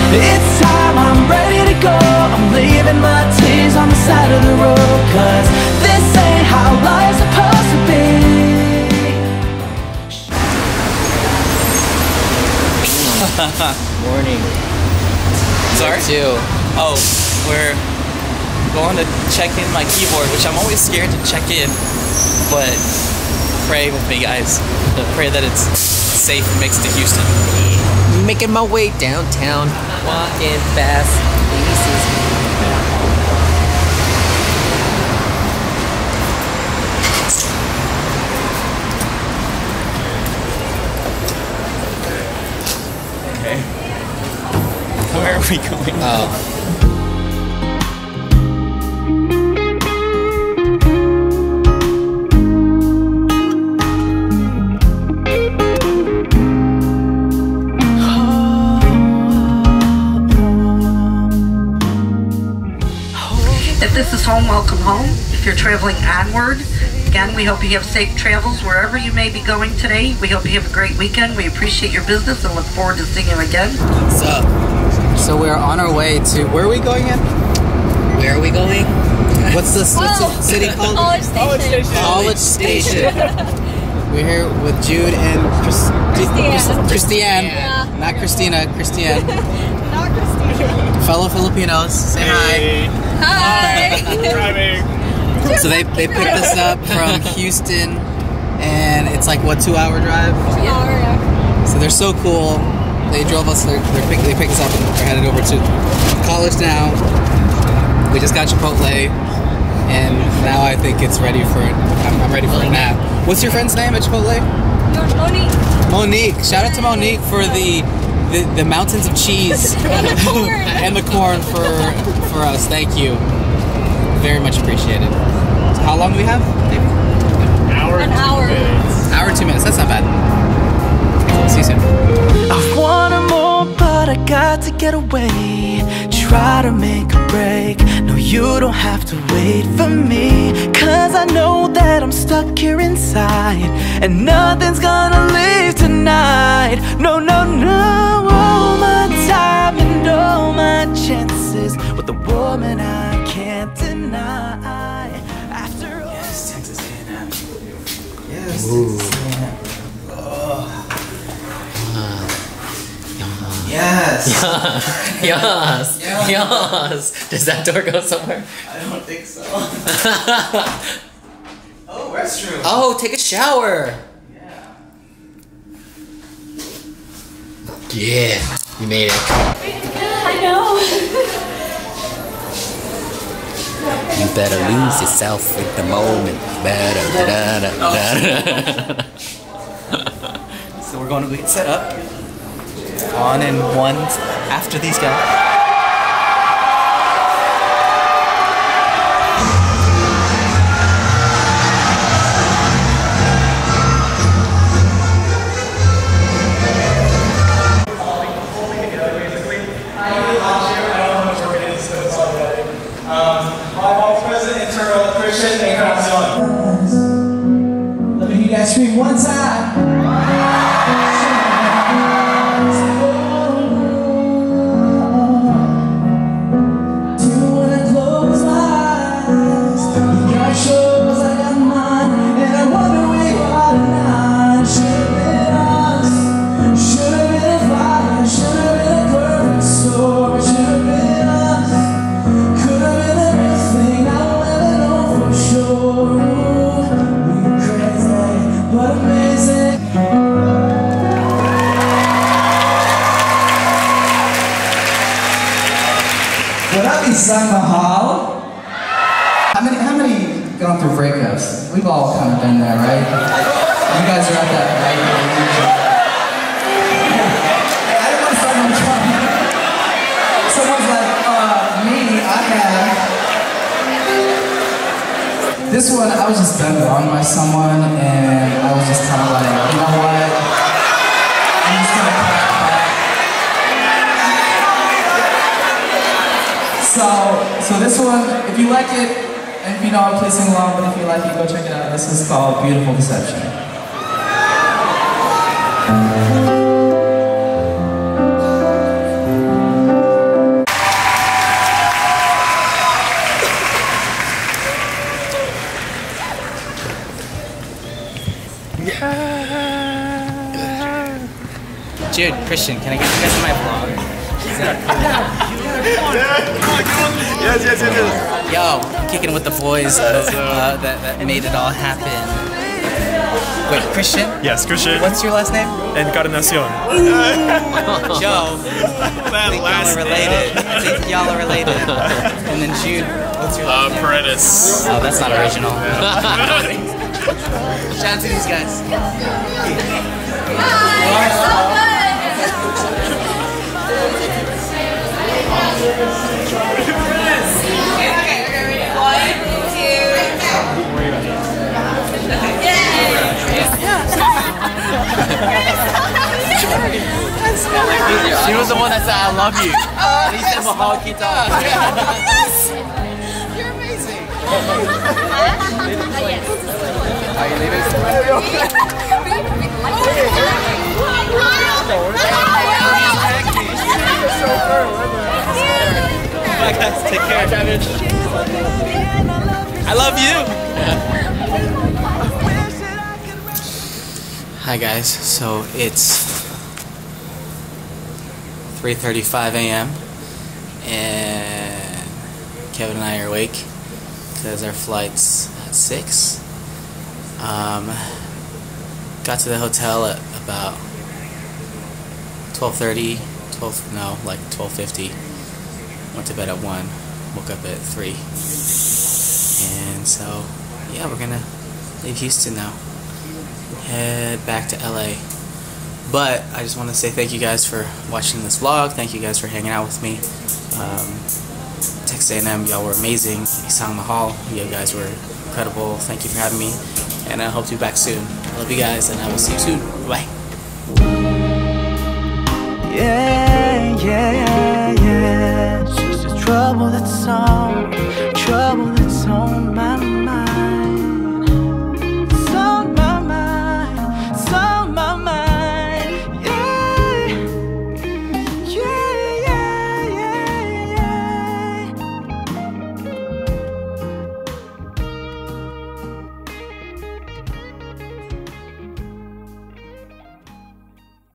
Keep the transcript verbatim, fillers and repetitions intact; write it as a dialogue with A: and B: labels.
A: It's time, I'm ready to go. I'm leaving my tears on the side of the road, cause this ain't how life's supposed to be.
B: Morning.
C: Sorry?
B: Two.
C: Oh, we're going to check in my keyboard, which I'm always scared to check in, but pray with me, guys. Pray that it's safe and makes it to Houston.
B: Making my way downtown, walking fast places.
C: Okay. Where are we going?
B: Oh.
D: If this is home, welcome home. If you're traveling onward, again, we hope you have safe travels wherever you may be going today. We hope you have a great weekend. We appreciate your business and look forward to seeing you again.
B: What's up?
E: So we're on our way to, where are we going in?
B: Where are we going?
E: What's the, what's the city called?
F: College Station.
E: College Station. We're here with Jude and Chris,
F: Christiane.
E: Christiane.
F: Yeah.
E: Not Christina, Christiane.
F: Not Christina.
E: Fellow Filipinos, say hi.
F: Hi.
G: Driving.
E: So they, they picked us up from Houston, and it's like, what, two hour drive?
F: Two hour, yeah.
E: So they're so cool. They drove us, they're, they're pick, they picked us up and we're headed over to college now. We just got Chipotle, and now I think it's ready for it. I'm, I'm ready for a nap. What's your friend's name at Chipotle?
F: Monique.
E: Monique. Shout out to Monique for the the, the mountains of cheese
F: And the corn.
E: and the corn for for us. Thank you. Very much appreciated. So how long do we have?
G: Hour
F: An hour.
E: Hour and two minutes. That's not bad. See you soon.
A: I wanted more, but I got to get away. Try to make a break. No, you don't have to wait for me, cause I know that I'm stuck here inside, and nothing's gonna leave tonight. No, no, no. All my time and all my chances with the woman I can't deny. After all.
E: Yes, Texas A and M. Yes, Texas A and M. Oh. Yes.
B: Yes. Yes. Does that door go somewhere?
E: I don't think so. Oh, restroom.
B: Oh, take a shower.
E: Yeah.
B: Yeah, you made it.
F: I know.
B: You better lose yourself in the moment. Better. Da, da, da, da.
E: So we're going to get set up. On and one after these guys.
H: My vice president, internal Christian, and Christian. Let me hear you guys scream one time. Mahal. How many, how many gone through breakups? We've all kind of been there, right? You guys are at that right age. I didn't want to start on trouble. Someone's like, uh, me, I have. This one, I was just done wrong by someone, and I was just kind of like, you know what? I'm just gonna crack back. So, so this one, if you like it, and if you know it, please sing along, but if you like it, go check it out. This is called Beautiful Deception.
E: Dude, Christian, can I get you guys in my vlog?
G: Yes, yes, yes, yes.
E: Yo, kicking with the boys uh, that, that made it all happen. Wait, Christian?
G: Yes, Christian.
E: What's your last name?
G: Encarnacion.
E: Joe. I think y'all are related. I think y'all are related. And then Jude, what's your last
G: Uh,
E: name?
G: Paredes.
E: Oh, that's not original. Shout out to these guys. She was the one that said I love you. And he said Mahal Kita. Yes! You're amazing. Are you leaving? Bye guys, take care. I love you. Hi guys, so it's three thirty-five a m and Kevin and I are awake because our flight's at six. Um, got to the hotel at about twelve thirty, twelve, no, like twelve fifty. Went to bed at one, woke up at three. And so, yeah, we're gonna leave Houston now. Head back to L A. But I just want to say thank you guys for watching this vlog. Thank you guys for hanging out with me. Um, Texas A and M, y'all were amazing. Isang Mahal, you guys were incredible. Thank you for having me, and I hope to be back soon. I love you guys, and I will see you soon. Bye.
A: Yeah, yeah, yeah. It's just trouble that's on, trouble that's on